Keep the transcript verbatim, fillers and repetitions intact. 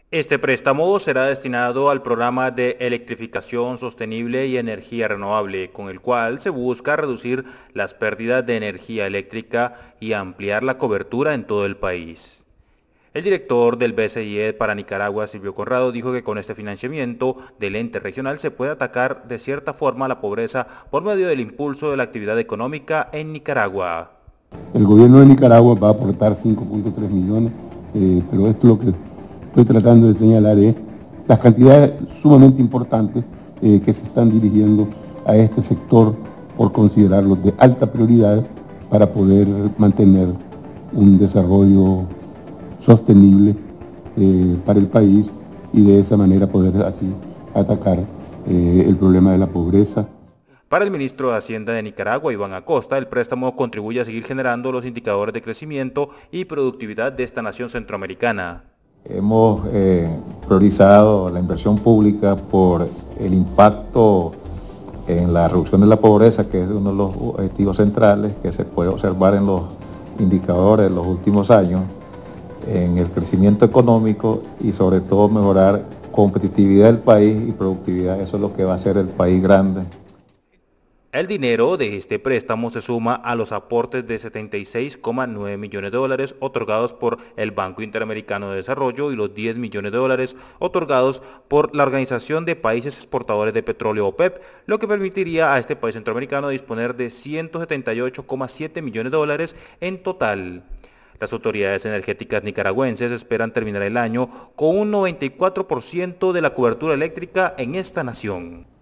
Este préstamo será destinado al programa de electrificación sostenible y energía renovable, con el cual se busca reducir las pérdidas de energía eléctrica y ampliar la cobertura en todo el país. El director del B C I E para Nicaragua, Silvio Conrado, dijo que con este financiamiento del ente regional se puede atacar de cierta forma la pobreza por medio del impulso de la actividad económica en Nicaragua. El gobierno de Nicaragua va a aportar cinco punto tres millones, eh, pero esto lo que estoy tratando de señalar es las cantidades sumamente importantes eh, que se están dirigiendo a este sector por considerarlos de alta prioridad para poder mantener un desarrollo sostenible eh, para el país y de esa manera poder así atacar eh, el problema de la pobreza. Para el ministro de Hacienda de Nicaragua, Iván Acosta, el préstamo contribuye a seguir generando los indicadores de crecimiento y productividad de esta nación centroamericana. Hemos eh, priorizado la inversión pública por el impacto en la reducción de la pobreza, que es uno de los objetivos centrales que se puede observar en los indicadores de los últimos años, en el crecimiento económico y sobre todo mejorar competitividad del país y productividad. Eso es lo que va a hacer el país grande. El dinero de este préstamo se suma a los aportes de setenta y seis coma nueve millones de dólares otorgados por el Banco Interamericano de Desarrollo y los diez millones de dólares otorgados por la Organización de Países Exportadores de Petróleo OPEP, lo que permitiría a este país centroamericano disponer de ciento setenta y ocho coma siete millones de dólares en total. Las autoridades energéticas nicaragüenses esperan terminar el año con un noventa y cuatro por ciento de la cobertura eléctrica en esta nación.